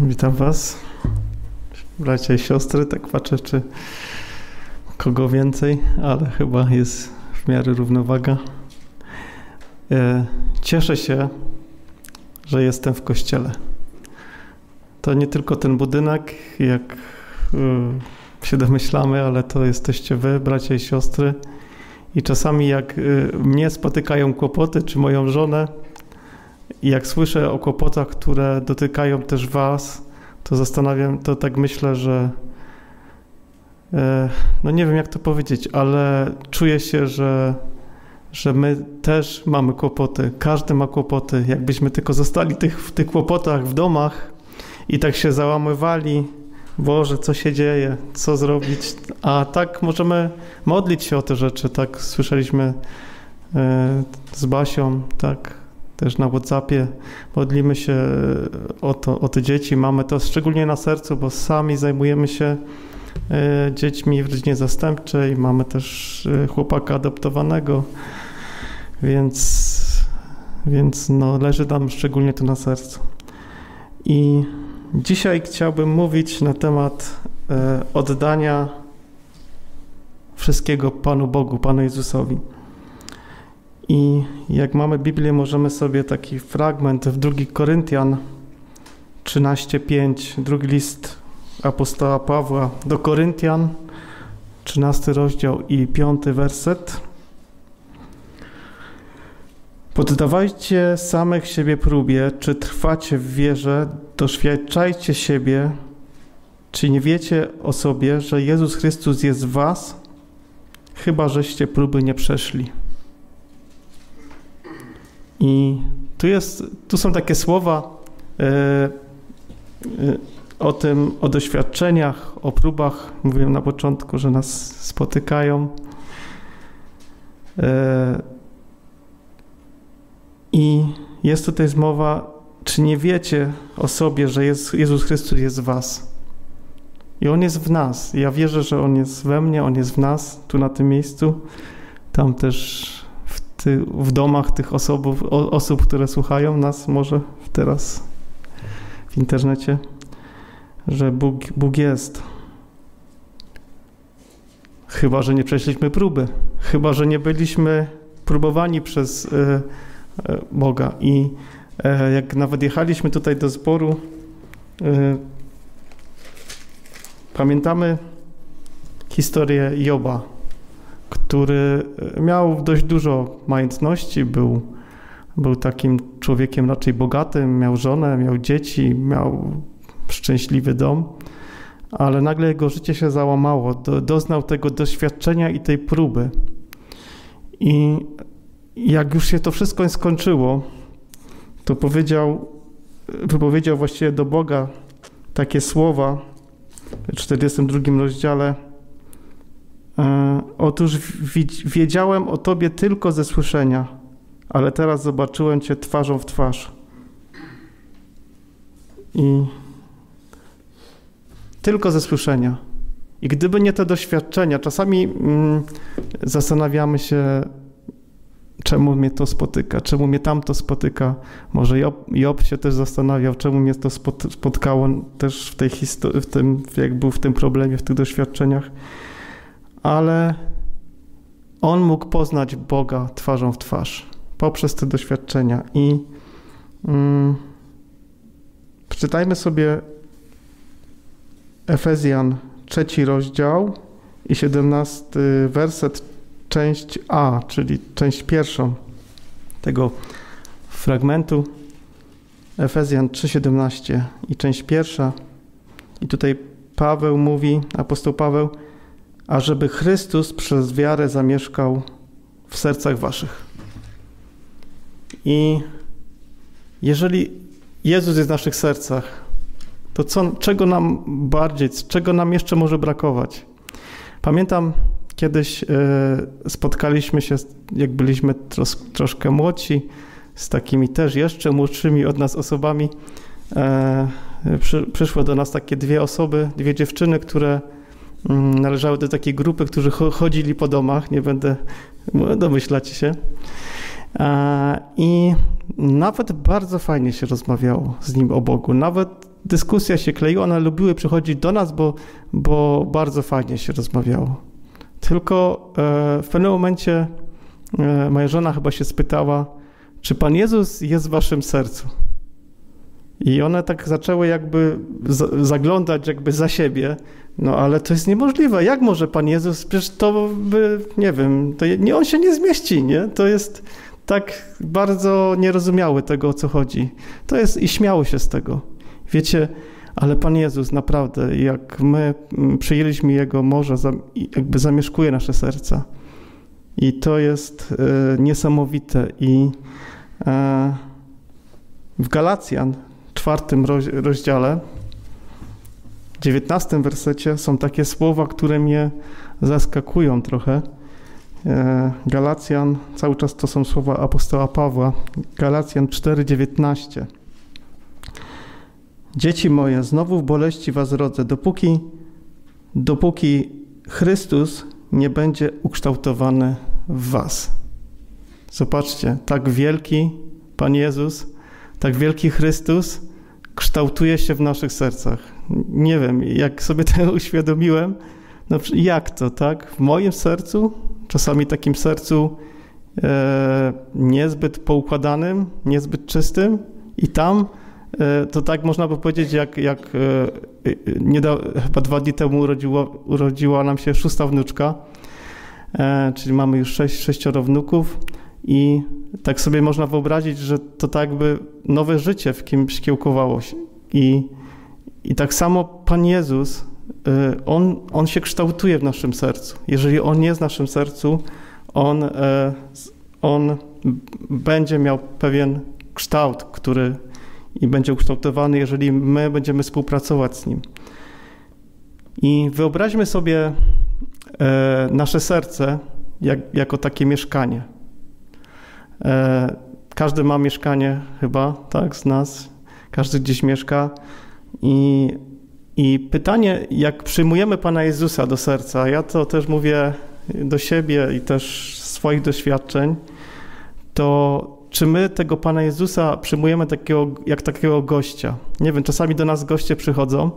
Witam Was, bracia i siostry. Tak patrzę, czy kogo więcej, ale chyba jest w miarę równowaga. Cieszę się, że jestem w kościele. To nie tylko ten budynek, jak się domyślamy, ale to jesteście Wy, bracia i siostry. I czasami jak mnie spotykają kłopoty, czy moją żonę, i jak słyszę o kłopotach, które dotykają też Was, to zastanawiam, to tak myślę, że no nie wiem jak to powiedzieć, ale czuję się, że my też mamy kłopoty. Każdy ma kłopoty. Jakbyśmy tylko zostali w tych kłopotach w domach i tak się załamywali, Boże, co się dzieje, co zrobić? A tak możemy modlić się o te rzeczy. Tak słyszeliśmy z Basią, tak też na WhatsAppie. Modlimy się o te dzieci. Mamy to szczególnie na sercu, bo sami zajmujemy się dziećmi w rodzinie zastępczej. Mamy też chłopaka adoptowanego, więc no, leży nam szczególnie to na sercu. I dzisiaj chciałbym mówić na temat oddania wszystkiego Panu Bogu, Panu Jezusowi. I jak mamy Biblię, możemy sobie taki fragment w 2 Koryntian 13:5, drugi list apostoła Pawła do Koryntian, 13 rozdział i 5 werset. Poddawajcie samych siebie próbie, czy trwacie w wierze, doświadczajcie siebie, czy nie wiecie o sobie, że Jezus Chrystus jest w was, chyba żeście próby nie przeszli. I tu są takie słowa o doświadczeniach, o próbach. Mówiłem na początku, że nas spotykają. I jest tutaj mowa, czy nie wiecie o sobie, że Jezus Chrystus jest w was. I On jest w nas. Ja wierzę, że On jest we mnie, On jest w nas, tu na tym miejscu. Tam też w domach tych osób, które słuchają nas może teraz w internecie, że Bóg jest. Chyba że nie przeszliśmy próby. Chyba że nie byliśmy próbowani przez Boga. I jak nawet jechaliśmy tutaj do zboru, pamiętamy historię Joba, który miał dość dużo majątności, był takim człowiekiem raczej bogatym, miał żonę, miał dzieci, miał szczęśliwy dom, ale nagle jego życie się załamało, doznał tego doświadczenia i tej próby. I jak już się to wszystko skończyło, to wypowiedział właściwie do Boga takie słowa w 42 rozdziale. Otóż wiedziałem o Tobie tylko ze słyszenia, ale teraz zobaczyłem Cię twarzą w twarz. I tylko ze słyszenia. I gdyby nie te doświadczenia, czasami zastanawiamy się, czemu mnie to spotyka, czemu mnie tamto spotyka. Może Job się też zastanawiał, czemu mnie to spotkało też w tej historii, jak był w tym problemie, w tych doświadczeniach. Ale on mógł poznać Boga twarzą w twarz poprzez te doświadczenia. I przeczytajmy sobie Efezjan 3 rozdział i 17 werset, część A, czyli część pierwszą tego fragmentu. Efezjan 3:17 i część pierwsza. I tutaj Paweł mówi, apostoł Paweł, ażeby Chrystus przez wiarę zamieszkał w sercach waszych. I jeżeli Jezus jest w naszych sercach, to czego nam jeszcze może brakować? Pamiętam, kiedyś spotkaliśmy się, jak byliśmy troszkę młodsi, z takimi też jeszcze młodszymi od nas osobami. Przyszły do nas takie dwie dziewczyny, które należały do takiej grupy, którzy chodzili po domach, nie będę, domyślacie się. I nawet bardzo fajnie się rozmawiało z nim o Bogu. Nawet dyskusja się kleiła, one lubiły przychodzić do nas, bo bardzo fajnie się rozmawiało. Tylko w pewnym momencie moja żona chyba się spytała, czy Pan Jezus jest w waszym sercu? I one tak zaczęły jakby zaglądać jakby za siebie, no ale to jest niemożliwe. Jak może Pan Jezus? Przecież to by, nie wiem, on się nie zmieści, nie? To jest tak bardzo nierozumiałe tego, o co chodzi. To jest i śmiało się z tego. Wiecie, ale Pan Jezus naprawdę, jak my przyjęliśmy Jego, może jakby zamieszkuje nasze serca. I to jest niesamowite. I w Galacjan, 4 rozdziale, 19 wersecie są takie słowa, które mnie zaskakują trochę. Galacjan, cały czas to są słowa apostoła Pawła. Galacjan 4:19. Dzieci moje, znowu w boleści was rodzę, dopóki Chrystus nie będzie ukształtowany w was. Zobaczcie, tak wielki Pan Jezus, tak wielki Chrystus kształtuje się w naszych sercach. Nie wiem, jak sobie to uświadomiłem, no jak to, tak? W moim sercu, czasami takim sercu niezbyt poukładanym, niezbyt czystym i tam to tak można by powiedzieć, jak chyba 2 dni temu urodziła nam się 6. wnuczka, czyli mamy już 6 wnuków i tak sobie można wyobrazić, że to tak jakby nowe życie w kimś kiełkowało się. I tak samo Pan Jezus, On się kształtuje w naszym sercu. Jeżeli On jest w naszym sercu, On będzie miał pewien kształt, który i będzie ukształtowany, jeżeli my będziemy współpracować z Nim. I wyobraźmy sobie nasze serce jako takie mieszkanie. Każdy ma mieszkanie chyba, tak, z nas. Każdy gdzieś mieszka. I pytanie, jak przyjmujemy Pana Jezusa do serca, ja to też mówię do siebie i też swoich doświadczeń, to czy my tego Pana Jezusa przyjmujemy jak takiego gościa? Nie wiem, czasami do nas goście przychodzą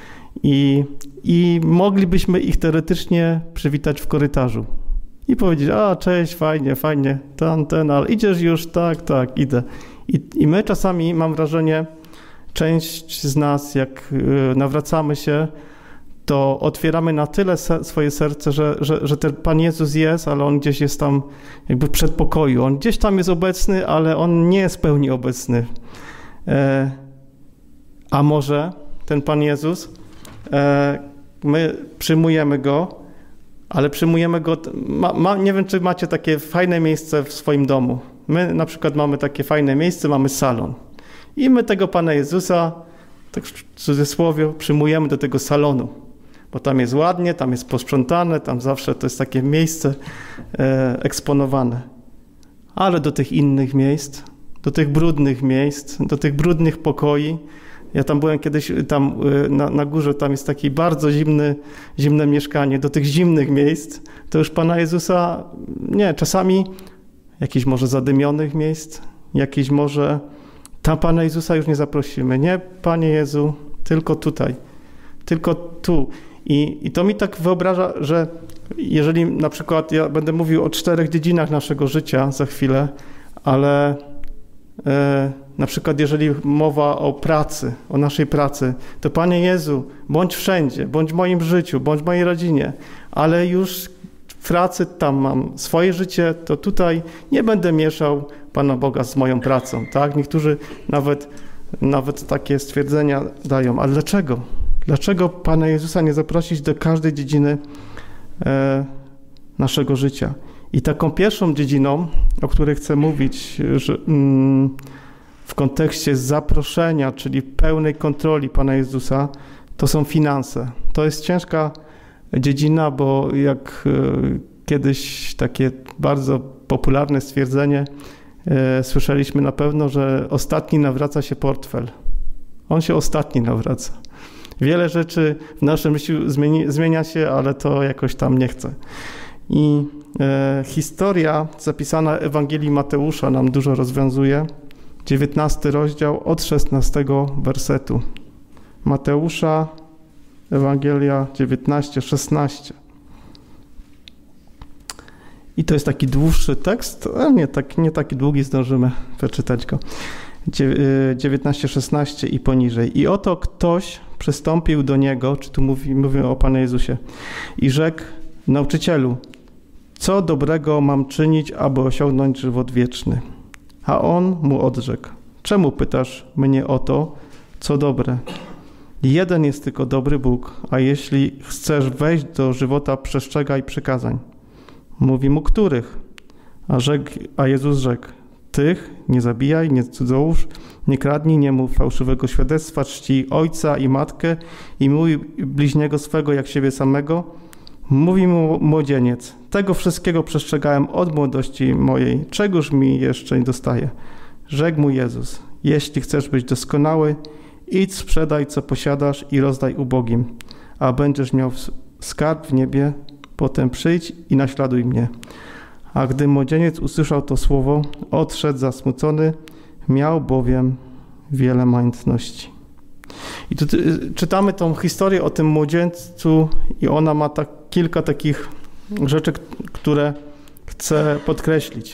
i moglibyśmy ich teoretycznie przywitać w korytarzu i powiedzieć, cześć, fajnie, ale idziesz już? Tak, idę. I my czasami, mam wrażenie, część z nas, jak nawracamy się, to otwieramy na tyle swoje serce, że ten Pan Jezus jest, ale On gdzieś jest tam jakby w przedpokoju. On gdzieś tam jest obecny, ale On nie jest w pełni obecny. A może ten Pan Jezus, my przyjmujemy Go, ale przyjmujemy Go, nie wiem, czy macie takie fajne miejsce w swoim domu. My na przykład mamy takie fajne miejsce, mamy salon. I my tego Pana Jezusa, tak w cudzysłowie, przyjmujemy do tego salonu. Bo tam jest ładnie, tam jest posprzątane, tam zawsze to jest takie miejsce eksponowane. Ale do tych innych miejsc, do tych brudnych miejsc, do tych brudnych pokoi, ja tam byłem kiedyś, tam na górze, tam jest takie bardzo zimne mieszkanie, do tych zimnych miejsc, to już Pana Jezusa, nie, czasami jakichś może zadymionych miejsc, jakichś może, tam Pana Jezusa już nie zaprosimy. Nie, Panie Jezu, tylko tutaj, tylko tu. I to mi tak wyobraża, że jeżeli na przykład ja będę mówił o 4 dziedzinach naszego życia za chwilę, ale na przykład jeżeli mowa o pracy, o naszej pracy, to Panie Jezu, bądź wszędzie, bądź w moim życiu, bądź w mojej rodzinie, ale już w pracy tam mam swoje życie, to tutaj nie będę mieszał Pana Boga z moją pracą, tak? Niektórzy nawet takie stwierdzenia dają, ale dlaczego? Dlaczego Pana Jezusa nie zaprosić do każdej dziedziny naszego życia? I taką pierwszą dziedziną, o której chcę mówić, że w kontekście zaproszenia, czyli pełnej kontroli Pana Jezusa, to są finanse. To jest ciężka dziedzina, bo jak kiedyś takie bardzo popularne stwierdzenie słyszeliśmy na pewno, że ostatni nawraca się portfel. On się ostatni nawraca. Wiele rzeczy w naszym życiu zmienia się, ale to jakoś tam nie chce. I historia zapisana w Ewangelii Mateusza nam dużo rozwiązuje. 19 rozdział od 16 wersetu. Mateusza, Ewangelia 19:16. I to jest taki dłuższy tekst, ale nie taki długi, zdążymy przeczytać go. 19:16 i poniżej. I oto ktoś przystąpił do niego, czy tu mówię o Panu Jezusie, i rzekł: Nauczycielu, co dobrego mam czynić, aby osiągnąć żywot wieczny? A on mu odrzekł: czemu pytasz mnie o to, co dobre? Jeden jest tylko dobry Bóg, a jeśli chcesz wejść do żywota, przestrzegaj przykazań. Mówi mu: których? A Jezus rzekł: tych, nie zabijaj, nie cudzołóż, nie kradnij, nie mów fałszywego świadectwa, czcij ojca i matkę i miłuj bliźniego swego jak siebie samego. Mówi mu młodzieniec: tego wszystkiego przestrzegałem od młodości mojej, czegoż mi jeszcze nie dostaje? Rzekł mu Jezus: jeśli chcesz być doskonały, idź, sprzedaj, co posiadasz i rozdaj ubogim, a będziesz miał skarb w niebie, potem przyjdź i naśladuj mnie. A gdy młodzieniec usłyszał to słowo, odszedł zasmucony, miał bowiem wiele majątności. I tu czytamy tą historię o tym młodzieńcu i ona ma kilka takich rzeczy, które chcę podkreślić.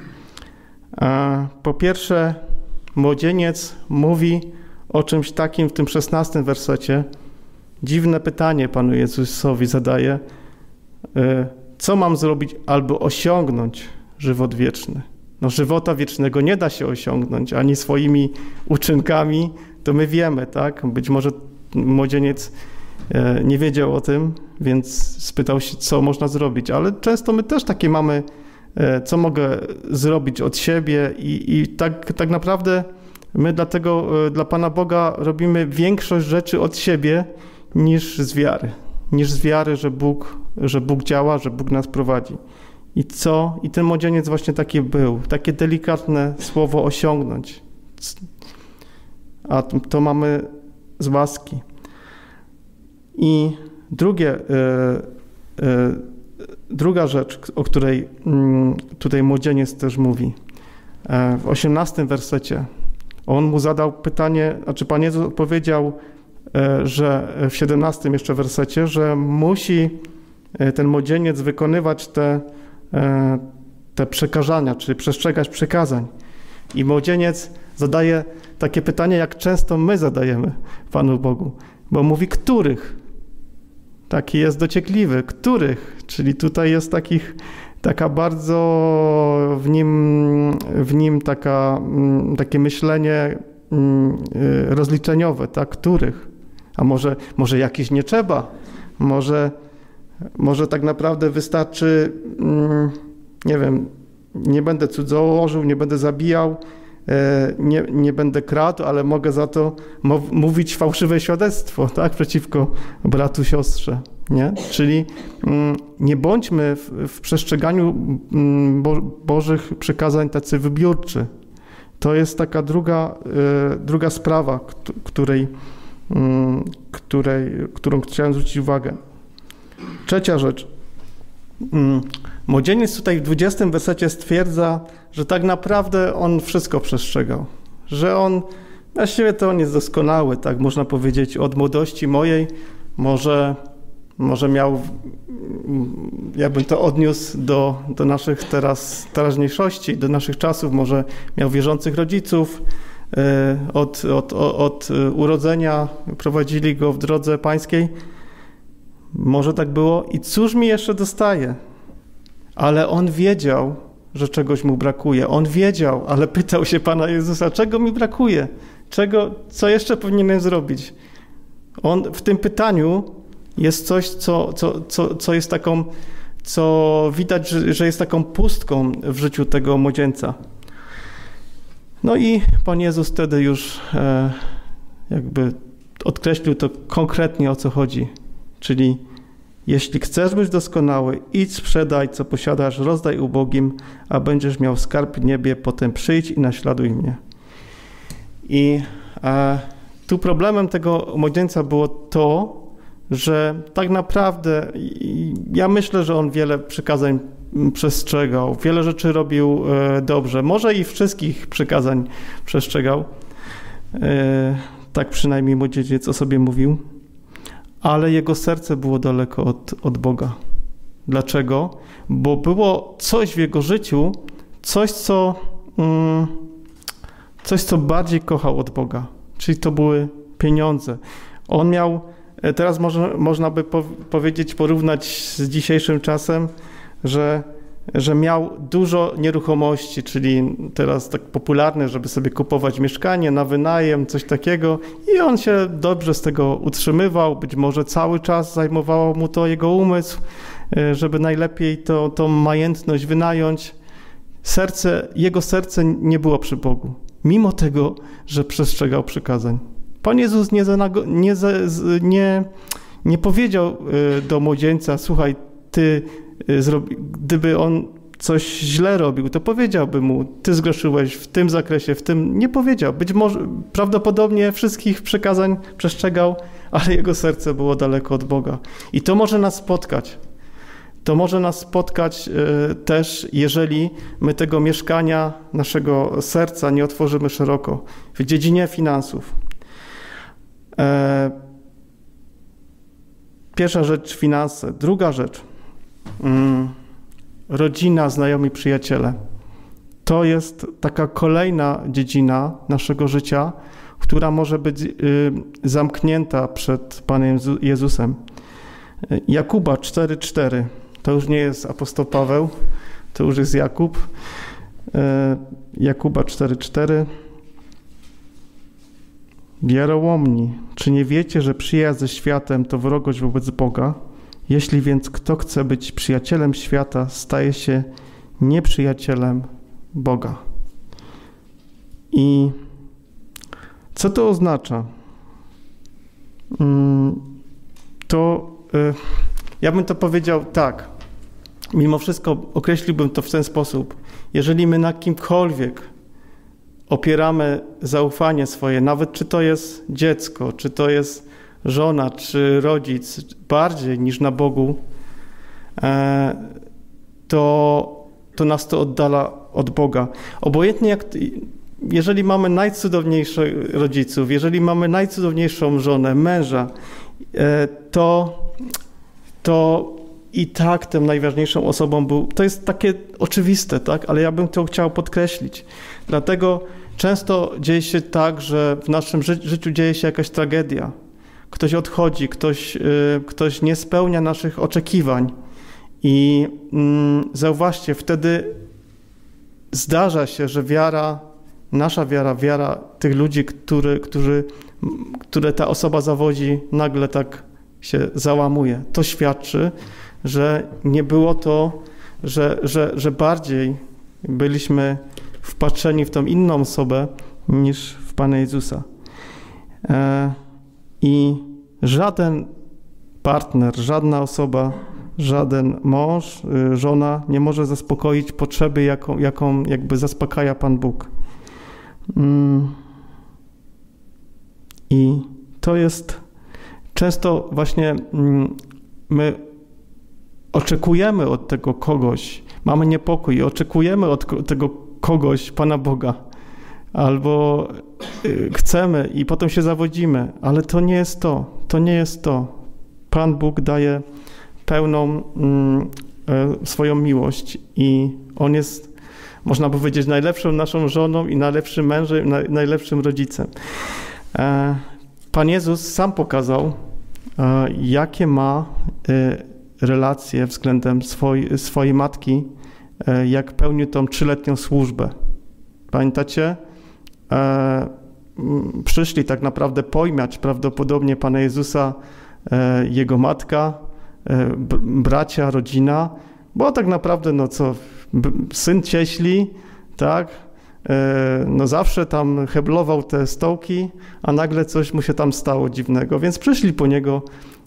Po pierwsze, młodzieniec mówi o czymś takim w tym 16 wersecie. Dziwne pytanie Panu Jezusowi zadaje. Co mam zrobić, aby osiągnąć żywot wieczny? No, żywota wiecznego nie da się osiągnąć ani swoimi uczynkami, to my wiemy, tak? Być może młodzieniec nie wiedział o tym, więc spytał się, co można zrobić, ale często my też takie mamy, co mogę zrobić od siebie i tak naprawdę my dlatego dla Pana Boga robimy większość rzeczy od siebie niż z wiary. Że Bóg działa, że Bóg nas prowadzi. I ten młodzieniec właśnie taki był. Takie delikatne słowo osiągnąć. A to mamy z łaski. I druga rzecz, o której tutaj młodzieniec też mówi. W 18 wersecie on mu zadał pytanie, Pan Jezus odpowiedział, że w 17 jeszcze wersecie, że musi ten młodzieniec wykonywać te przekazania, czyli przestrzegać przykazań. I młodzieniec zadaje takie pytanie, jak często my zadajemy Panu Bogu, bo mówi: których? Taki jest dociekliwy. Których? Czyli tutaj jest taka bardzo w nim takie myślenie rozliczeniowe, tak? Których? A może jakiś nie trzeba? Może tak naprawdę wystarczy, nie wiem, nie będę cudzołożył, nie będę zabijał, nie będę kradł, ale mogę za to mówić fałszywe świadectwo, tak, przeciwko bratu, siostrze, nie? Czyli nie bądźmy w przestrzeganiu Bożych przykazań tacy wybiórczy. To jest taka druga sprawa, którą chciałem zwrócić uwagę. Trzecia rzecz. Młodzieniec tutaj w 20 wersecie stwierdza, że tak naprawdę on wszystko przestrzegał. Że on, właściwie to on jest doskonały, tak można powiedzieć, od młodości mojej. Może miał, jakbym to odniósł do naszych teraźniejszości, do naszych czasów, może miał wierzących rodziców, od urodzenia prowadzili go w drodze pańskiej. Może tak było. I cóż mi jeszcze dostaje? Ale on wiedział, że czegoś mu brakuje. On wiedział, ale pytał się Pana Jezusa: czego mi brakuje? Co jeszcze powinienem zrobić? W tym pytaniu jest coś, co jest taką, co widać, że jest taką pustką w życiu tego młodzieńca. No i Pan Jezus wtedy już jakby odkreślił to konkretnie, o co chodzi. Czyli jeśli chcesz być doskonały, idź, sprzedaj, co posiadasz, rozdaj ubogim, a będziesz miał skarb w niebie, potem przyjdź i naśladuj mnie. I tu problemem tego młodzieńca było to, że tak naprawdę ja myślę, że on wiele przykazań przestrzegał, wiele rzeczy robił dobrze, może i wszystkich przykazań przestrzegał. Tak przynajmniej młodziedziec o sobie mówił. Ale jego serce było daleko od Boga. Dlaczego? Bo było coś w jego życiu, coś, co bardziej kochał od Boga. Czyli to były pieniądze. On miał, teraz można by powiedzieć, porównać z dzisiejszym czasem, że miał dużo nieruchomości, czyli teraz tak popularne, żeby sobie kupować mieszkanie na wynajem, coś takiego, i on się dobrze z tego utrzymywał, być może cały czas zajmowało mu to jego umysł, żeby najlepiej tą majętność wynająć. Jego serce nie było przy Bogu, mimo tego, że przestrzegał przykazań. Pan Jezus nie powiedział do młodzieńca: słuchaj, gdyby on coś źle robił, to powiedziałby mu: ty zgrzeszyłeś w tym zakresie, w tym. Nie powiedział. Być może prawdopodobnie wszystkich przykazań przestrzegał, ale jego serce było daleko od Boga. I to może nas spotkać. To może nas spotkać też, jeżeli my tego mieszkania naszego serca nie otworzymy szeroko w dziedzinie finansów. Pierwsza rzecz, finanse. Druga rzecz, rodzina, znajomi, przyjaciele. To jest taka kolejna dziedzina naszego życia, która może być zamknięta przed Panem Jezusem. Jakuba 4,4. To już nie jest apostoł Paweł, to już jest Jakub. Jakuba 4,4. Wierołomni, czy nie wiecie, że przyjaźń ze światem to wrogość wobec Boga? Jeśli więc kto chce być przyjacielem świata, staje się nieprzyjacielem Boga. I co to oznacza? Ja bym to powiedział tak. Mimo wszystko określiłbym to w ten sposób. Jeżeli my na kimkolwiek opieramy zaufanie swoje, nawet czy to jest dziecko, czy to jest żona, czy rodzic, bardziej niż na Bogu, to nas to oddala od Boga. Obojętnie jeżeli mamy najcudowniejszych rodziców, jeżeli mamy najcudowniejszą żonę, męża, to i tak tą najważniejszą osobą był, to jest takie oczywiste, tak? Ale ja bym to chciał podkreślić. Dlatego często dzieje się tak, że w naszym życiu dzieje się jakaś tragedia. Ktoś odchodzi, ktoś nie spełnia naszych oczekiwań. I zauważcie, wtedy zdarza się, że nasza wiara tych ludzi, które ta osoba zawodzi, nagle tak się załamuje. To świadczy, że nie było to, że bardziej byliśmy wpatrzeni w tą inną osobę niż w Pana Jezusa. I żaden partner, żadna osoba, żaden mąż, żona nie może zaspokoić potrzeby, jaką jakby zaspokaja Pan Bóg. I to jest często właśnie my oczekujemy od tego kogoś, mamy niepokój, oczekujemy od tego kogoś Pana Boga, albo chcemy i potem się zawodzimy, ale to nie jest to, to nie jest to. Pan Bóg daje pełną swoją miłość i On jest, można powiedzieć, najlepszą naszą żoną i najlepszym mężem, najlepszym rodzicem. Pan Jezus sam pokazał, jakie ma relacje względem swojej matki, jak pełnił tą 3-letnią służbę. Pamiętacie? Przyszli tak naprawdę pojmać prawdopodobnie Pana Jezusa, Jego matka, bracia, rodzina, bo tak naprawdę, syn cieśli, tak? Zawsze tam heblował te stołki, a nagle coś mu się tam stało dziwnego, więc przyszli po niego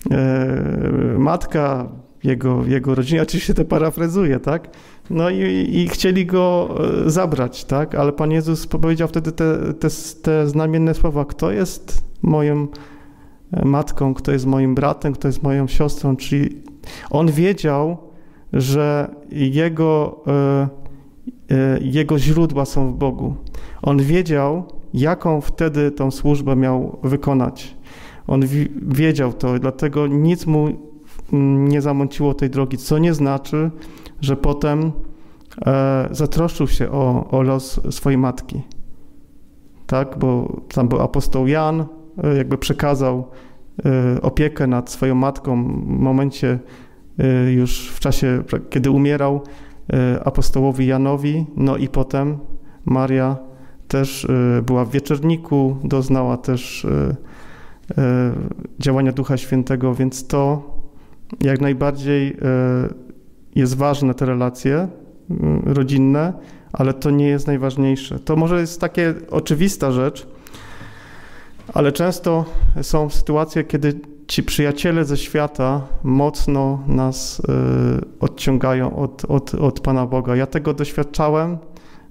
matka, jego rodzina, oczywiście to parafrazuję, tak? No i chcieli go zabrać, tak? Ale Pan Jezus powiedział wtedy te znamienne słowa: kto jest moją matką, kto jest moim bratem, kto jest moją siostrą, czyli on wiedział, że jego źródła są w Bogu. On wiedział, jaką wtedy tą służbę miał wykonać. On wiedział to, dlatego nic mu nie zamąciło tej drogi, co nie znaczy, że potem zatroszczył się o los swojej matki. Tak, bo tam był apostoł Jan, jakby przekazał opiekę nad swoją matką w momencie już w czasie, kiedy umierał, apostołowi Janowi, no i potem Maria też była w wieczerniku, doznała też działania Ducha Świętego, więc to jak najbardziej jest ważne, te relacje rodzinne, ale to nie jest najważniejsze. To może jest takie oczywista rzecz, ale często są sytuacje, kiedy ci przyjaciele ze świata mocno nas odciągają od Pana Boga. Ja tego doświadczałem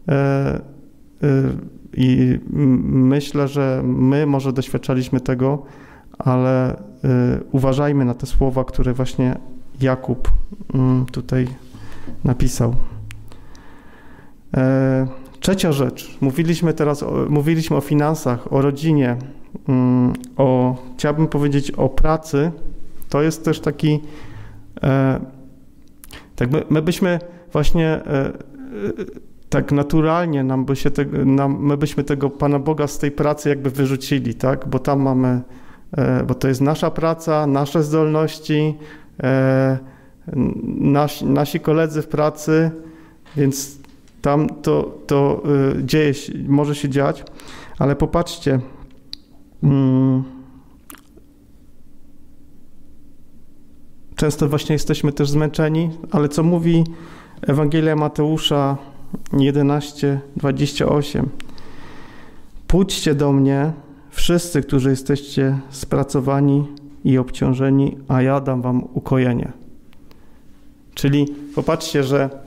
i myślę, że my może doświadczaliśmy tego, ale uważajmy na te słowa, które właśnie Jakub tutaj napisał. Trzecia rzecz. Mówiliśmy o finansach, o rodzinie, chciałbym powiedzieć o pracy. To jest też taki, tak my byśmy właśnie tak naturalnie my byśmy tego Pana Boga z tej pracy jakby wyrzucili, tak? Bo tam mamy, bo to jest nasza praca, nasze zdolności, nasi koledzy w pracy, więc tam to może się dziać, ale popatrzcie, często właśnie jesteśmy też zmęczeni, ale co mówi Ewangelia Mateusza 11:28? Pójdźcie do mnie, wszyscy, którzy jesteście spracowani i obciążeni, a ja dam wam ukojenie. Czyli popatrzcie,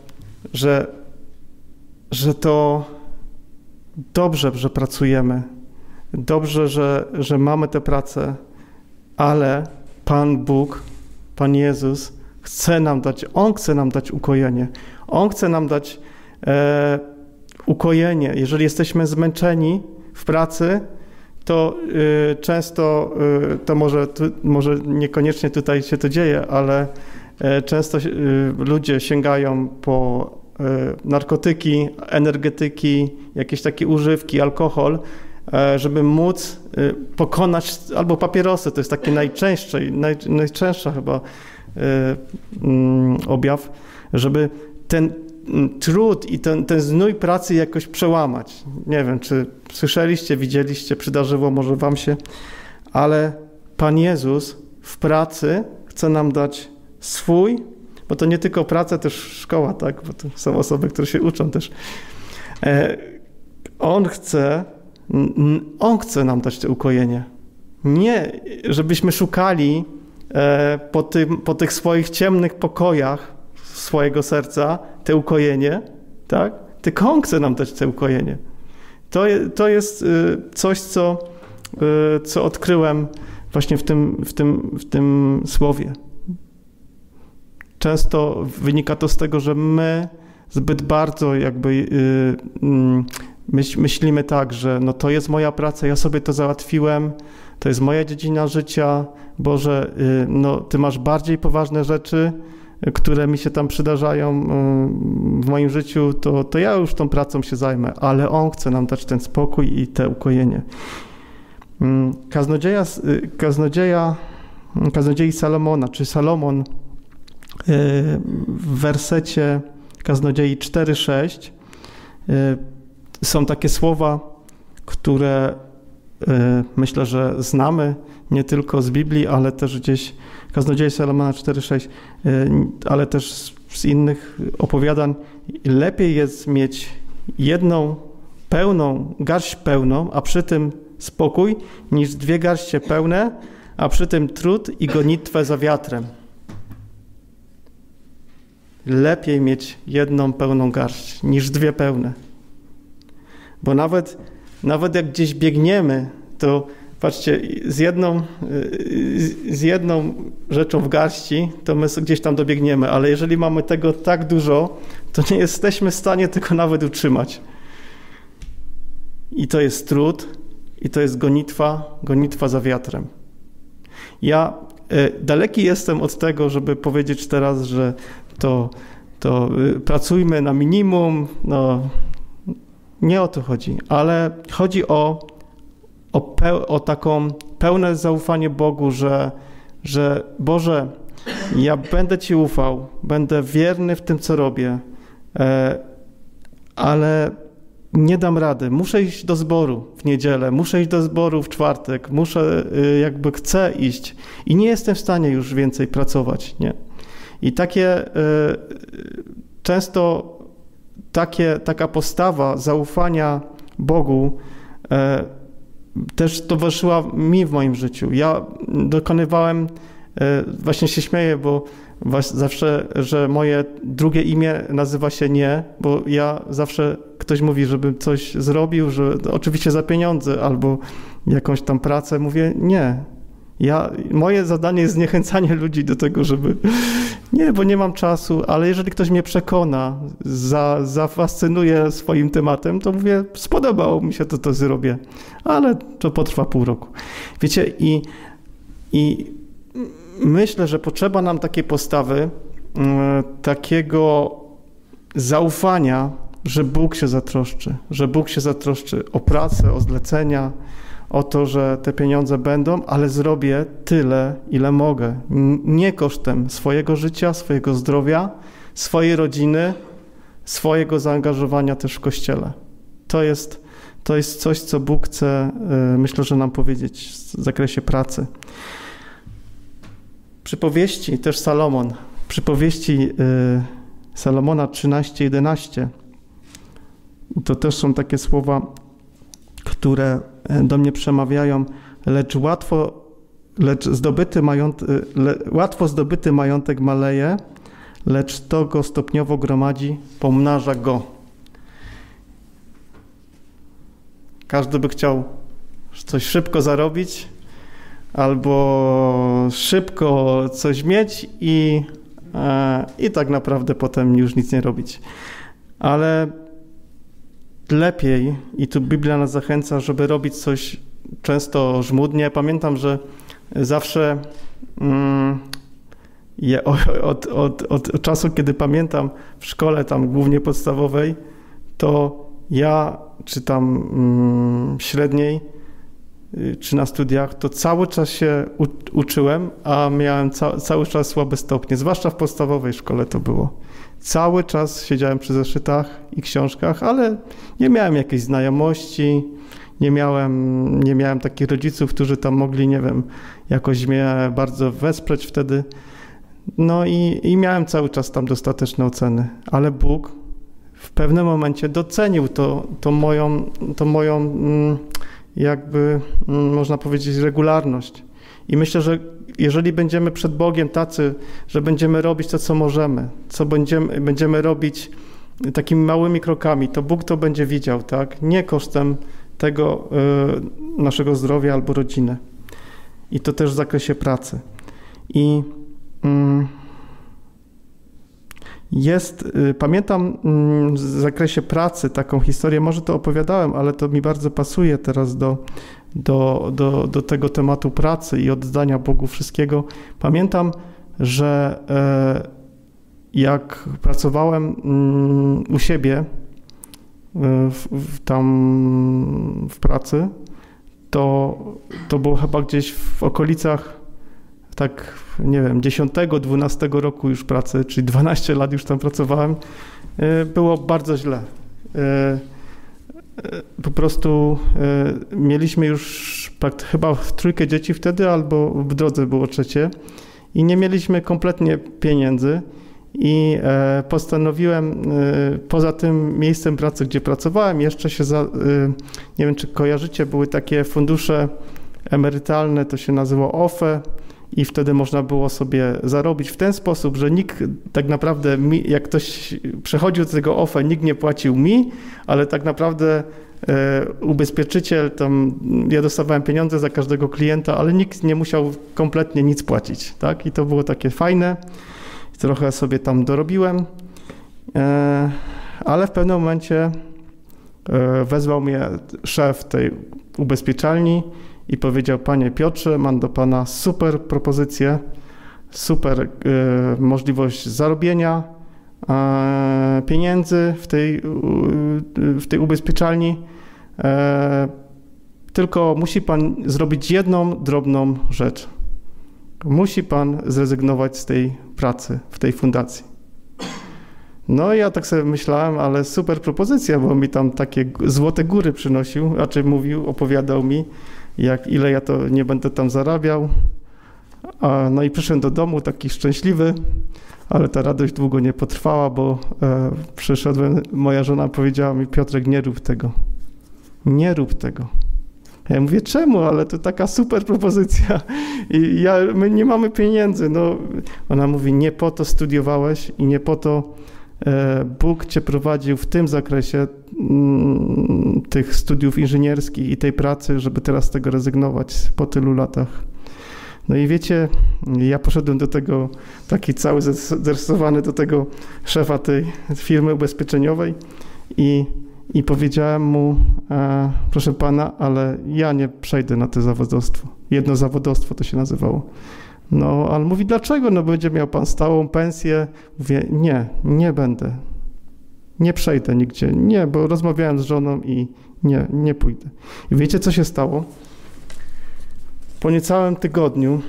że to dobrze, że pracujemy, dobrze, że mamy tę pracę, ale Pan Bóg, Pan Jezus On chce nam dać ukojenie. On chce nam dać ukojenie. Jeżeli jesteśmy zmęczeni w pracy, to często, to może niekoniecznie tutaj się to dzieje, ale często ludzie sięgają po narkotyki, energetyki, jakieś takie używki, alkohol, żeby móc pokonać, albo papierosy, to jest taki najczęstsza chyba objaw, żeby ten trud i ten znój pracy jakoś przełamać. Nie wiem, czy słyszeliście, widzieliście, przydarzyło może wam się, ale Pan Jezus w pracy chce nam dać bo to nie tylko praca, też szkoła, tak? Bo to są osoby, które się uczą też. On chce nam dać to ukojenie. Nie, żebyśmy szukali po tych swoich ciemnych pokojach swojego serca te ukojenie, tak? Tylko On chce nam dać to ukojenie. To jest coś, co odkryłem właśnie w tym słowie. Często wynika to z tego, że my zbyt bardzo jakby myślimy tak, że no to jest moja praca, ja sobie to załatwiłem, to jest moja dziedzina życia, Boże, no Ty masz bardziej poważne rzeczy, które mi się tam przydarzają w moim życiu, to ja już tą pracą się zajmę, ale On chce nam dać ten spokój i te ukojenie. Kaznodziei Salomona, czy Salomon w wersecie Kaznodziei 4:6 są takie słowa, które myślę, że znamy nie tylko z Biblii, ale też gdzieś Kaznodziei Salomona 4:6, ale też z innych opowiadań. Lepiej jest mieć jedną garść pełną, a przy tym spokój, niż dwie garście pełne, a przy tym trud i gonitwę za wiatrem. Lepiej mieć jedną pełną garść, niż dwie pełne. Bo nawet jak gdzieś biegniemy, to patrzcie, z jedną rzeczą w garści, to my gdzieś tam dobiegniemy, ale jeżeli mamy tego tak dużo, to nie jesteśmy w stanie tego nawet utrzymać. i to jest trud, i to jest gonitwa za wiatrem. Ja daleki jestem od tego, żeby powiedzieć teraz, że to pracujmy na minimum, no nie o to chodzi, ale chodzi o taką pełne zaufanie Bogu, że Boże, ja będę Ci ufał, będę wierny w tym, co robię, ale nie dam rady. Muszę iść do zboru w niedzielę, muszę iść do zboru w czwartek, chcę iść i nie jestem w stanie już więcej pracować, nie? I często taka postawa zaufania Bogu też towarzyszyła mi w moim życiu. Ja dokonywałem, właśnie się śmieję, bo zawsze, że moje drugie imię nazywa się Nie, bo ja zawsze ktoś mówi, żebym coś zrobił, że oczywiście za pieniądze albo jakąś tam pracę, mówię nie. Moje zadanie jest zniechęcanie ludzi do tego, żeby nie, bo nie mam czasu, ale jeżeli ktoś mnie przekona, zafascynuje swoim tematem, to mówię, spodobało mi się to zrobię, ale to potrwa pół roku. Wiecie, i myślę, że potrzeba nam takiej postawy, takiego zaufania, że Bóg się zatroszczy o pracę, o zlecenia, o to, że te pieniądze będą, ale zrobię tyle, ile mogę. Nie kosztem swojego życia, swojego zdrowia, swojej rodziny, swojego zaangażowania też w Kościele. To jest coś, co Bóg chce, myślę, że nam powiedzieć w zakresie pracy. Przypowieści, też Salomon, przypowieści Salomona 13:11. To też są takie słowa, które do mnie przemawiają, łatwo zdobyty majątek maleje, lecz to go stopniowo gromadzi, pomnaża go. Każdy by chciał coś szybko zarobić, albo szybko coś mieć i tak naprawdę potem już nic nie robić. Ale lepiej, i tu Biblia nas zachęca, żeby robić coś często żmudnie. Pamiętam, że zawsze od czasu, kiedy pamiętam w szkole tam głównie podstawowej, to ja, czy tam średniej, czy na studiach, to cały czas się uczyłem, a miałem cały czas słabe stopnie, zwłaszcza w podstawowej szkole to było. Cały czas siedziałem przy zeszytach i książkach, ale nie miałem jakiejś znajomości, nie miałem takich rodziców, którzy tam mogli, nie wiem, jakoś mnie bardzo wesprzeć wtedy. No i miałem cały czas tam dostateczne oceny, ale Bóg w pewnym momencie docenił to moją jakby, można powiedzieć, regularność. I myślę, że jeżeli będziemy przed Bogiem tacy, że będziemy robić to, co możemy, co będziemy robić takimi małymi krokami, to Bóg to będzie widział, tak? Nie kosztem tego naszego zdrowia albo rodziny. I to też w zakresie pracy. I pamiętam w zakresie pracy taką historię, może to opowiadałem, ale to mi bardzo pasuje teraz do tego tematu pracy i oddania Bogu wszystkiego. Pamiętam, że jak pracowałem u siebie tam w pracy, to było chyba gdzieś w okolicach tak, nie wiem, 10-12 roku już pracy, czyli 12 lat już tam pracowałem, było bardzo źle. Po prostu mieliśmy już chyba trójkę dzieci wtedy, albo w drodze było trzecie i nie mieliśmy kompletnie pieniędzy i postanowiłem poza tym miejscem pracy, gdzie pracowałem, jeszcze się, nie wiem czy kojarzycie, były takie fundusze emerytalne, to się nazywało OFE i wtedy można było sobie zarobić w ten sposób, że nikt tak naprawdę, jak ktoś przechodził do tego OFE, nikt nie płacił mi, ale tak naprawdę ubezpieczyciel, tam ja dostawałem pieniądze za każdego klienta, ale nikt nie musiał kompletnie nic płacić, tak? I to było takie fajne. Trochę sobie tam dorobiłem, ale w pewnym momencie wezwał mnie szef tej ubezpieczalni i powiedział: panie Piotrze, mam do pana super propozycję, super możliwość zarobienia pieniędzy w tej ubezpieczalni, tylko musi pan zrobić jedną drobną rzecz. Musi pan zrezygnować z tej pracy w tej fundacji. No ja tak sobie myślałem, ale super propozycja, bo mi tam takie złote góry przynosił, raczej opowiadał mi, ile ja to nie będę tam zarabiał. No i przyszedłem do domu taki szczęśliwy, ale ta radość długo nie potrwała, bo przyszedłem, moja żona powiedziała mi: Piotrek, nie rób tego. Nie rób tego. Ja mówię: czemu? Ale to taka super propozycja i my nie mamy pieniędzy. No, ona mówi: nie po to studiowałeś i nie po to Bóg cię prowadził w tym zakresie tych studiów inżynierskich i tej pracy, żeby teraz z tego rezygnować po tylu latach. No i wiecie, ja poszedłem do tego, taki cały zestresowany, do tego szefa tej firmy ubezpieczeniowej i powiedziałem mu: proszę pana, ale ja nie przejdę na to zawodowstwo. Jednozawodowstwo to się nazywało. No, ale mówi: dlaczego? No, będzie miał pan stałą pensję. Mówię: nie będę. Nie przejdę nigdzie. Nie, bo rozmawiałem z żoną i nie pójdę. I wiecie, co się stało? Po niecałym tygodniu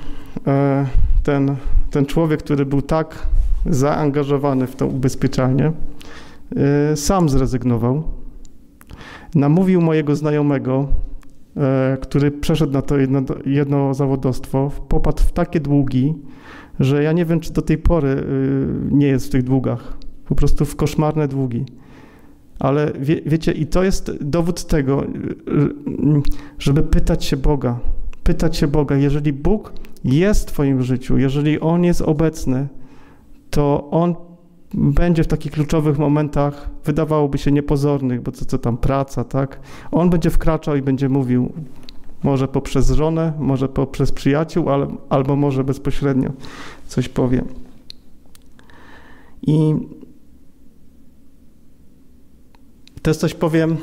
ten człowiek, który był tak zaangażowany w tą ubezpieczalnię, sam zrezygnował. Namówił mojego znajomego, który przeszedł na to jedno zawodowstwo, popadł w takie długi, że ja nie wiem, czy do tej pory nie jest w tych długach. Po prostu w koszmarne długi. Ale wiecie, i to jest dowód tego, żeby pytać się Boga. Pytać się Boga, jeżeli Bóg jest w twoim życiu, jeżeli On jest obecny, to On będzie w takich kluczowych momentach, wydawałoby się niepozornych, bo co tam praca, tak? On będzie wkraczał i będzie mówił, może poprzez żonę, może poprzez przyjaciół, albo może bezpośrednio coś powie. I też coś powiem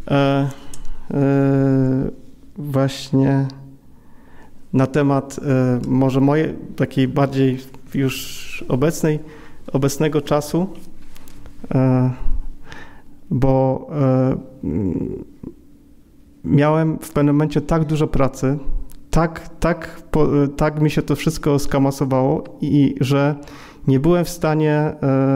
właśnie na temat może mojej takiej bardziej już obecnego czasu, bo miałem w pewnym momencie tak dużo pracy, tak mi się to wszystko skamasowało i że nie byłem w stanie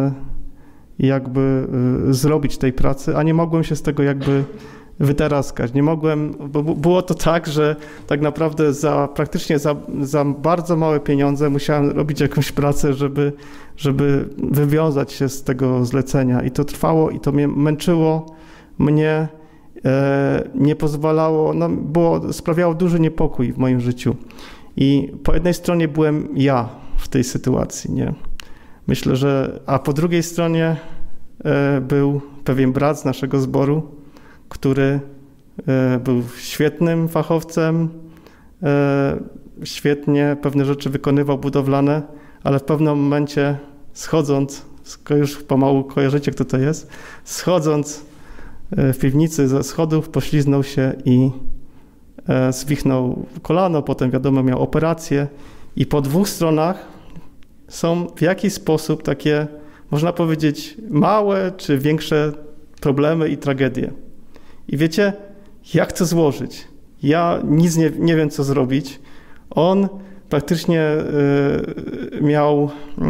jakby zrobić tej pracy, a nie mogłem się z tego jakby wytaraskać. Nie mogłem, bo było to tak, że tak naprawdę praktycznie za bardzo małe pieniądze musiałem robić jakąś pracę, żeby wywiązać się z tego zlecenia. I to trwało i to mnie męczyło, mnie nie pozwalało, sprawiało duży niepokój w moim życiu. I po jednej stronie byłem ja w tej sytuacji, nie? Myślę, a po drugiej stronie był pewien brat z naszego zboru, który był świetnym fachowcem, świetnie pewne rzeczy wykonywał budowlane, ale w pewnym momencie schodząc, już pomału kojarzycie, kto to jest, schodząc w piwnicy ze schodów, pośliznął się i zwichnął kolano, potem wiadomo miał operację i po 2 stronach są w jakiś sposób takie, można powiedzieć, małe czy większe problemy i tragedie. I wiecie, jak to złożyć? Ja nic nie wiem, co zrobić. On praktycznie miał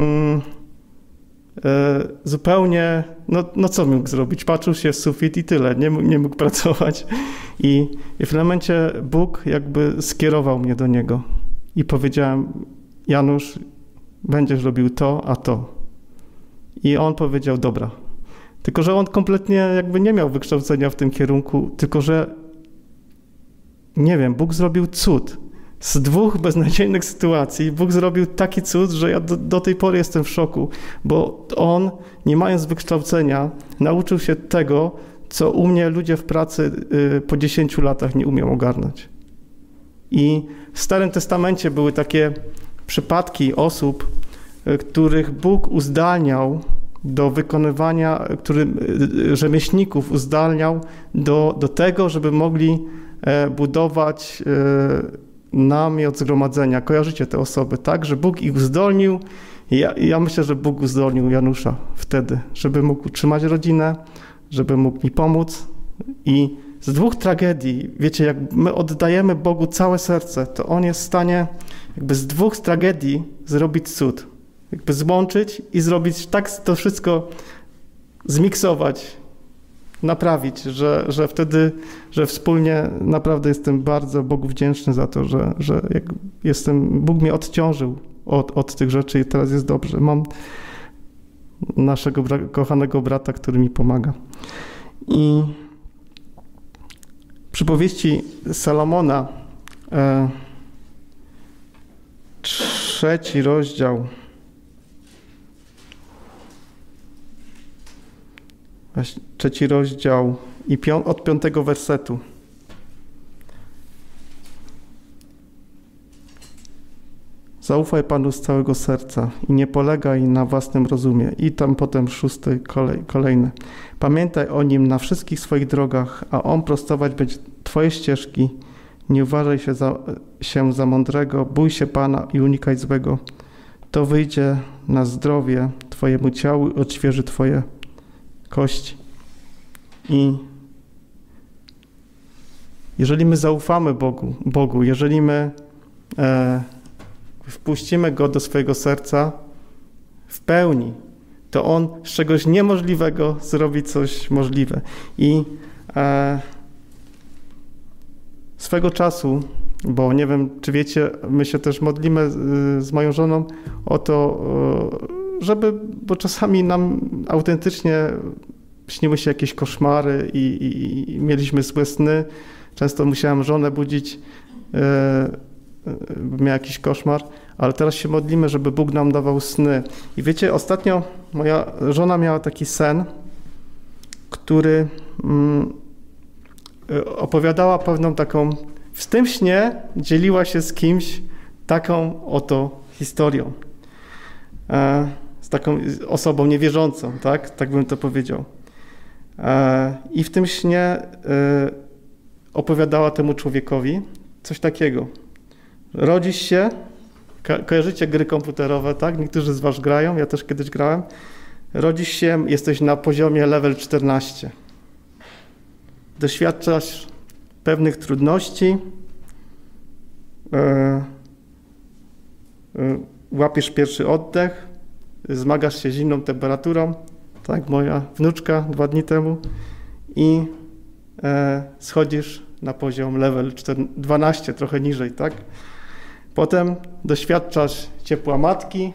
zupełnie, no co mógł zrobić? Patrzył się w sufit i tyle, nie mógł pracować. I w pewnym momencie Bóg jakby skierował mnie do Niego i powiedziałem: Janusz, będziesz robił to, a to. I on powiedział: dobra. Tylko że on kompletnie jakby nie miał wykształcenia w tym kierunku, tylko że, nie wiem, Bóg zrobił cud. Z 2 beznadziejnych sytuacji Bóg zrobił taki cud, że ja do tej pory jestem w szoku, bo on, nie mając wykształcenia, nauczył się tego, co u mnie ludzie w pracy po 10 latach nie umią ogarnąć. I w Starym Testamencie były takie przypadki osób, których Bóg uzdalniał do wykonywania, który rzemieślników uzdalniał do tego, żeby mogli budować namiot zgromadzenia. Kojarzycie te osoby, tak? Że Bóg ich uzdolnił. Ja myślę, że Bóg uzdolnił Janusza wtedy, żeby mógł utrzymać rodzinę, żeby mógł mi pomóc. I z 2 tragedii, wiecie, jak my oddajemy Bogu całe serce, to On jest w stanie jakby z 2 tragedii zrobić cud. Jakby złączyć i zrobić tak to wszystko, zmiksować, naprawić, że wtedy, że wspólnie naprawdę jestem bardzo Bogu wdzięczny za to, że Bóg mnie odciążył od tych rzeczy i teraz jest dobrze. Mam naszego kochanego brata, który mi pomaga. I przypowieści Salomona, 3 rozdział, właśnie 3 rozdział i od 5 wersetu. Zaufaj Panu z całego serca i nie polegaj na własnym rozumie. I tam potem 6 kolejne. Pamiętaj o Nim na wszystkich swoich drogach, a On prostować będzie Twoje ścieżki. Nie uważaj się za mądrego, bój się Pana i unikaj złego. To wyjdzie na zdrowie Twojemu ciału i odświeży Twoje kości. I jeżeli my zaufamy Bogu, jeżeli my wpuścimy Go do swojego serca w pełni, to On z czegoś niemożliwego zrobi coś możliwe. I swego czasu, bo nie wiem, czy wiecie, my się też modlimy z moją żoną o to, bo czasami nam autentycznie śniły się jakieś koszmary i mieliśmy złe sny. Często musiałem żonę budzić, bo miał jakiś koszmar, ale teraz się modlimy, żeby Bóg nam dawał sny. I wiecie, ostatnio moja żona miała taki sen, który opowiadała pewną taką, w tym śnie dzieliła się z kimś taką oto historią. Z taką osobą niewierzącą, tak bym to powiedział. I w tym śnie opowiadała temu człowiekowi coś takiego. Rodzisz się, kojarzycie gry komputerowe, tak? Niektórzy z was grają, ja też kiedyś grałem. Rodzisz się, jesteś na poziomie level 14. Doświadczasz pewnych trudności, łapiesz pierwszy oddech, zmagasz się z zimną temperaturą, tak moja wnuczka 2 dni temu, i schodzisz na poziom level 12, trochę niżej, tak? Potem doświadczasz ciepła matki,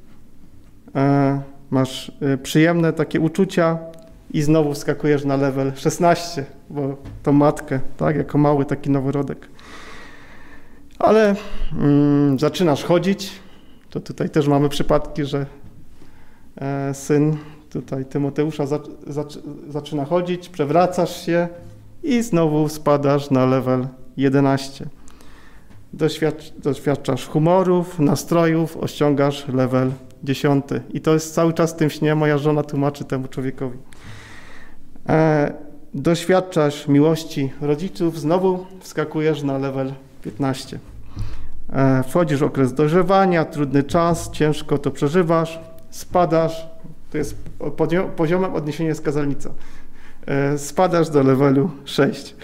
masz przyjemne takie uczucia i znowu wskakujesz na level 16, bo tą matkę, tak, jako mały taki noworodek. Ale zaczynasz chodzić, to tutaj też mamy przypadki, że syn tutaj Tymoteusza zaczyna chodzić, przewracasz się i znowu spadasz na level 11. Doświadczasz humorów, nastrojów, osiągasz level 10. I to jest cały czas w tym śnie, moja żona tłumaczy temu człowiekowi. Doświadczasz miłości rodziców, znowu wskakujesz na level 15. Wchodzisz w okres dojrzewania, trudny czas, ciężko to przeżywasz, spadasz, to jest poziomem odniesienia jest kazalnica, spadasz do levelu 6.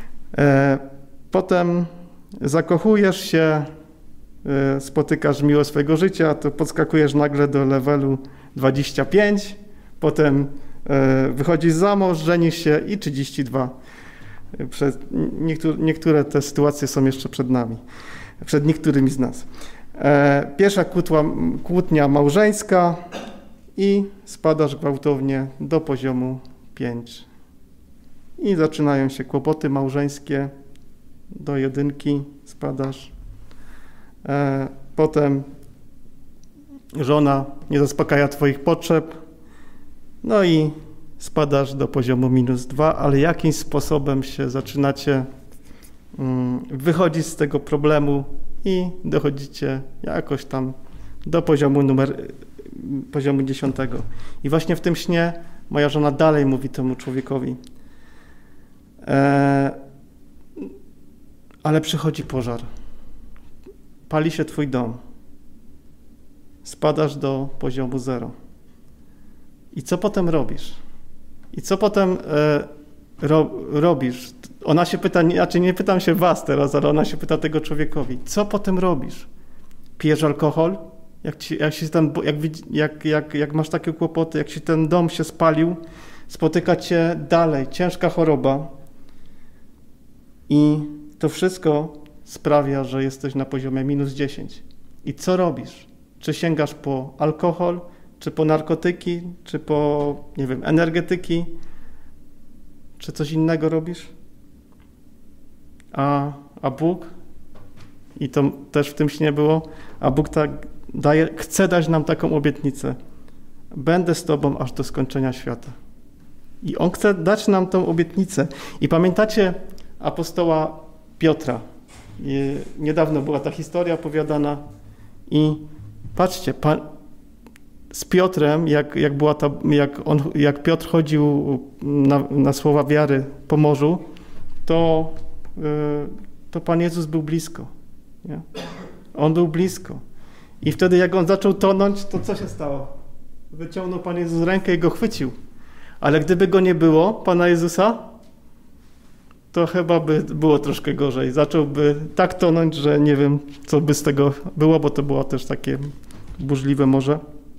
Potem zakochujesz się, spotykasz miłość swojego życia, to podskakujesz nagle do levelu 25, potem wychodzisz za mąż, żenisz się i 32. Niektóre te sytuacje są jeszcze przed nami, przed niektórymi z nas. Pierwsza kłótnia małżeńska i spadasz gwałtownie do poziomu 5. I zaczynają się kłopoty małżeńskie, do 1 spadasz. Potem żona nie zaspokaja twoich potrzeb, no i spadasz do poziomu -2, ale jakimś sposobem się zaczynacie wychodzić z tego problemu i dochodzicie jakoś tam do poziomu numer poziomu 10. I właśnie w tym śnie moja żona dalej mówi temu człowiekowi, ale przychodzi pożar, pali się twój dom, spadasz do poziomu 0. I co potem robisz? I co potem robisz? Ona się pyta, znaczy nie pytam się was teraz, ale ona się pyta tego człowiekowi, co potem robisz? Pijesz alkohol? Jak masz takie kłopoty, jak ci ten dom się spalił, spotyka cię dalej ciężka choroba i to wszystko sprawia, że jesteś na poziomie -10. I co robisz? Czy sięgasz po alkohol, czy po narkotyki, czy po, nie wiem, energetyki, czy coś innego robisz? A Bóg, i to też w tym śnie było, a Bóg tak chce dać nam taką obietnicę. Będę z tobą aż do skończenia świata. I On chce dać nam tą obietnicę. I pamiętacie apostoła Piotra? Niedawno była ta historia opowiadana i patrzcie, z Piotrem, jak Piotr chodził na słowa wiary po morzu, to Pan Jezus był blisko. Nie? On był blisko. I wtedy jak on zaczął tonąć, to co się stało? Wyciągnął Pan Jezus rękę i go chwycił. Ale gdyby go nie było, Pana Jezusa, to chyba by było troszkę gorzej. Zacząłby tak tonąć, że nie wiem, co by z tego było, bo to było też takie burzliwe morze.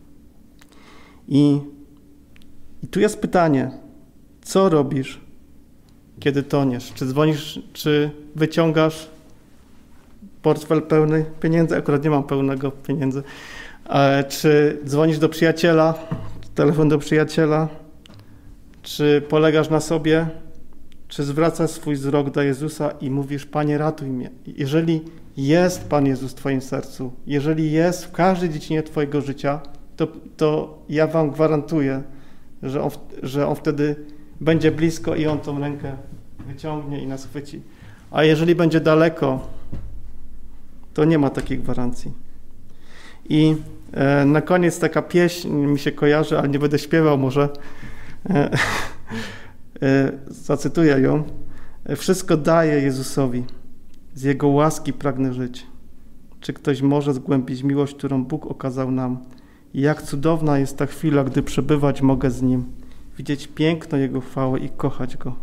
I tu jest pytanie, co robisz, kiedy toniesz? Czy dzwonisz, czy wyciągasz portfel pełny pieniędzy? Akurat nie mam pełnego pieniędzy. Czy dzwonisz do przyjaciela, telefon do przyjaciela? Czy polegasz na sobie? Czy zwracasz swój wzrok do Jezusa i mówisz, Panie, ratuj mnie? Jeżeli jest Pan Jezus w twoim sercu, jeżeli jest w każdej dziedzinie twojego życia, to ja wam gwarantuję, że on wtedy będzie blisko i On tą rękę wyciągnie i nas chwyci. A jeżeli będzie daleko, to nie ma takiej gwarancji. I na koniec taka pieśń mi się kojarzy, ale nie będę śpiewał może. Zacytuję ją. Wszystko daję Jezusowi, z Jego łaski pragnę żyć. Czy ktoś może zgłębić miłość, którą Bóg okazał nam? I jak cudowna jest ta chwila, gdy przebywać mogę z Nim, widzieć piękno Jego chwały i kochać Go.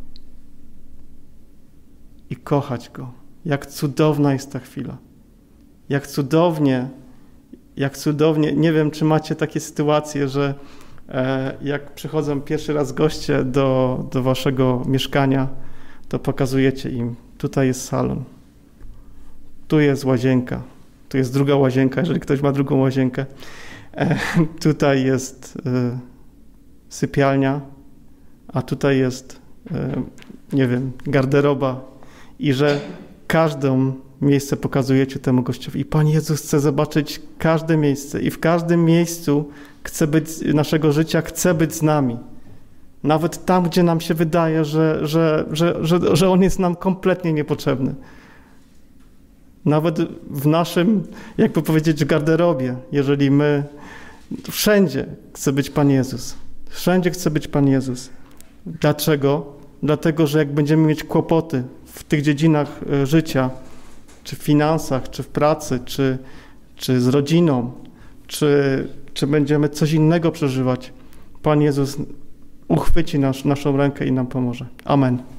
I kochać Go. Jak cudowna jest ta chwila. Jak cudownie, nie wiem, czy macie takie sytuacje, że jak przychodzą pierwszy raz goście do waszego mieszkania, to pokazujecie im, tutaj jest salon, tu jest łazienka, tu jest druga łazienka, jeżeli ktoś ma drugą łazienkę, tutaj jest sypialnia, a tutaj jest, nie wiem, garderoba i że każdą miejsce pokazujecie temu gościowi. I Pan Jezus chce zobaczyć każde miejsce i w każdym miejscu naszego życia chce być z nami. Nawet tam, gdzie nam się wydaje, że On jest nam kompletnie niepotrzebny. Nawet w naszym, jakby powiedzieć, garderobie, jeżeli my wszędzie chce być Pan Jezus. Wszędzie chce być Pan Jezus. Dlaczego? Dlatego, że jak będziemy mieć kłopoty w tych dziedzinach życia, czy w finansach, czy w pracy, czy z rodziną, czy będziemy coś innego przeżywać, Pan Jezus uchwyci naszą rękę i nam pomoże. Amen.